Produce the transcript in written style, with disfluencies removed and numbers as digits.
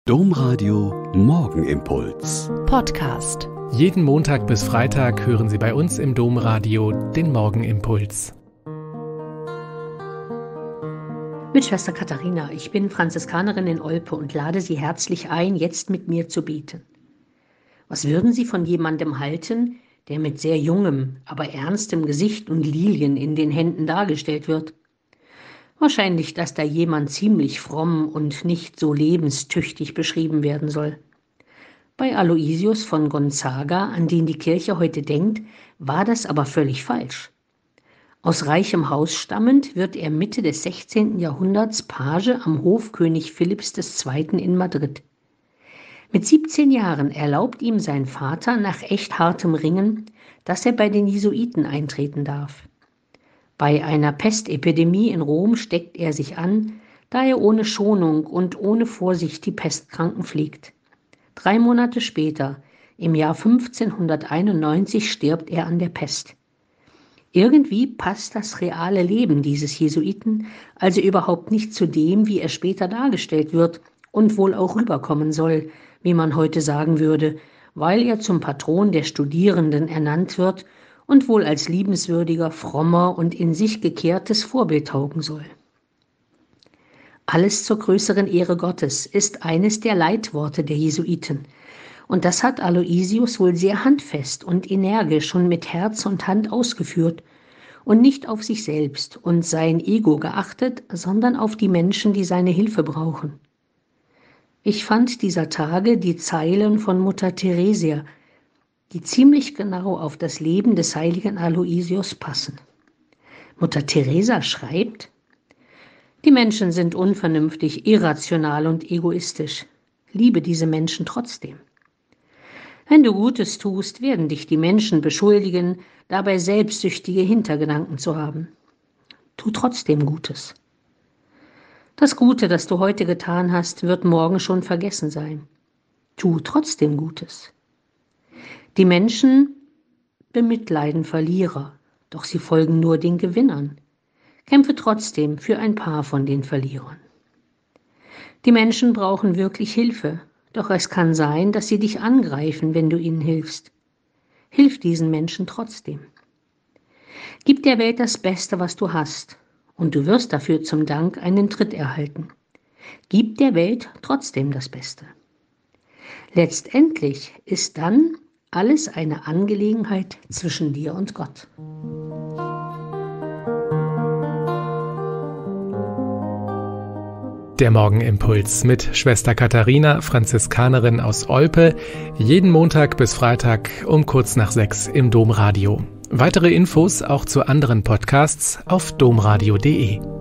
Domradio Morgenimpuls Podcast. Jeden Montag bis Freitag hören Sie bei uns im Domradio den Morgenimpuls. Mit Schwester Katharina, ich bin Franziskanerin in Olpe und lade Sie herzlich ein, jetzt mit mir zu beten. Was würden Sie von jemandem halten, der mit sehr jungem, aber ernstem Gesicht und Lilien in den Händen dargestellt wird? Wahrscheinlich, dass da jemand ziemlich fromm und nicht so lebenstüchtig beschrieben werden soll. Bei Aloysius von Gonzaga, an den die Kirche heute denkt, war das aber völlig falsch. Aus reichem Haus stammend wird er Mitte des 16. Jahrhunderts Page am Hof König Philipps II. In Madrid. Mit 17 Jahren erlaubt ihm sein Vater nach echt hartem Ringen, dass er bei den Jesuiten eintreten darf. Bei einer Pestepidemie in Rom steckt er sich an, da er ohne Schonung und ohne Vorsicht die Pestkranken pflegt. 3 Monate später, im Jahr 1591, stirbt er an der Pest. Irgendwie passt das reale Leben dieses Jesuiten also überhaupt nicht zu dem, wie er später dargestellt wird und wohl auch rüberkommen soll, wie man heute sagen würde, weil er zum Patron der Studierenden ernannt wird und wohl als liebenswürdiger, frommer und in sich gekehrtes Vorbild taugen soll. Alles zur größeren Ehre Gottes ist eines der Leitworte der Jesuiten. Und das hat Aloysius wohl sehr handfest und energisch und mit Herz und Hand ausgeführt und nicht auf sich selbst und sein Ego geachtet, sondern auf die Menschen, die seine Hilfe brauchen. Ich fand dieser Tage die Zeilen von Mutter Theresia, die ziemlich genau auf das Leben des heiligen Aloysius passen. Mutter Teresa schreibt: Die Menschen sind unvernünftig, irrational und egoistisch. Liebe diese Menschen trotzdem. Wenn du Gutes tust, werden dich die Menschen beschuldigen, dabei selbstsüchtige Hintergedanken zu haben. Tu trotzdem Gutes. Das Gute, das du heute getan hast, wird morgen schon vergessen sein. Tu trotzdem Gutes. Die Menschen bemitleiden Verlierer, doch sie folgen nur den Gewinnern. Kämpfe trotzdem für ein paar von den Verlierern. Die Menschen brauchen wirklich Hilfe, doch es kann sein, dass sie dich angreifen, wenn du ihnen hilfst. Hilf diesen Menschen trotzdem. Gib der Welt das Beste, was du hast, und du wirst dafür zum Dank einen Tritt erhalten. Gib der Welt trotzdem das Beste. Letztendlich ist dann alles eine Angelegenheit zwischen dir und Gott. Der Morgenimpuls mit Schwester Katharina, Franziskanerin aus Olpe, jeden Montag bis Freitag um kurz nach 6 im Domradio. Weitere Infos auch zu anderen Podcasts auf domradio.de.